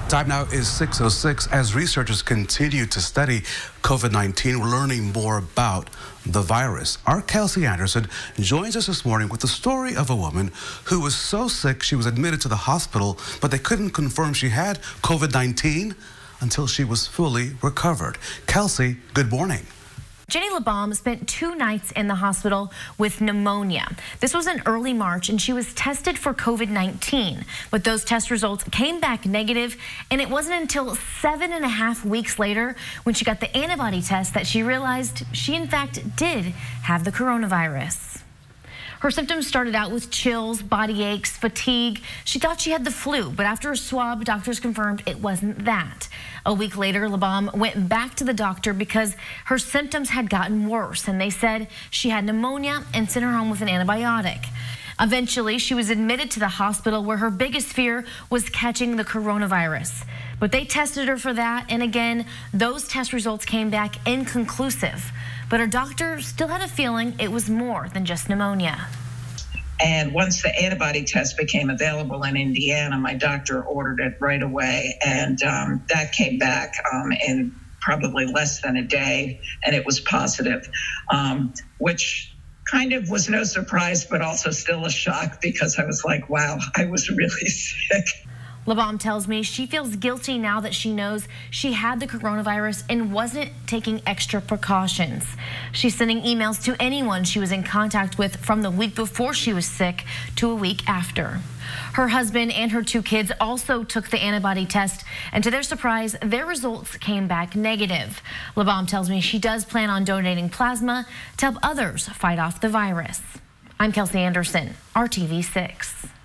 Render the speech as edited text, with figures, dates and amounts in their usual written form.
Time now is 6:06. As researchers continue to study COVID-19, we're learning more about the virus. Our Kelsey Anderson joins us this morning with the story of a woman who was so sick she was admitted to the hospital, but they couldn't confirm she had COVID-19 until she was fully recovered. Kelsey, good morning. Jenny LeBaum spent 2 nights in the hospital with pneumonia. This was in early March, and she was tested for COVID-19. But those test results came back negative, and it wasn't until 7.5 weeks later when she got the antibody test that she realized she, in fact, did have the coronavirus. Her symptoms started out with chills, body aches, fatigue. She thought she had the flu, but after a swab, doctors confirmed it wasn't that. A week later, LeBaum went back to the doctor because her symptoms had gotten worse, and they said she had pneumonia and sent her home with an antibiotic. Eventually, she was admitted to the hospital where her biggest fear was catching the coronavirus. But they tested her for that, and again, those test results came back inconclusive. But her doctor still had a feeling it was more than just pneumonia. And once the antibody test became available in Indiana, my doctor ordered it right away. And that came back in probably less than a day, and it was positive, which kind of was no surprise, but also still a shock because I was like, wow, I was really sick. LeBaum tells me she feels guilty now that she knows she had the coronavirus and wasn't taking extra precautions. She's sending emails to anyone she was in contact with from the week before she was sick to a week after. Her husband and her 2 kids also took the antibody test, and to their surprise, their results came back negative. LeBaum tells me she does plan on donating plasma to help others fight off the virus. I'm Kelsey Anderson, RTV6.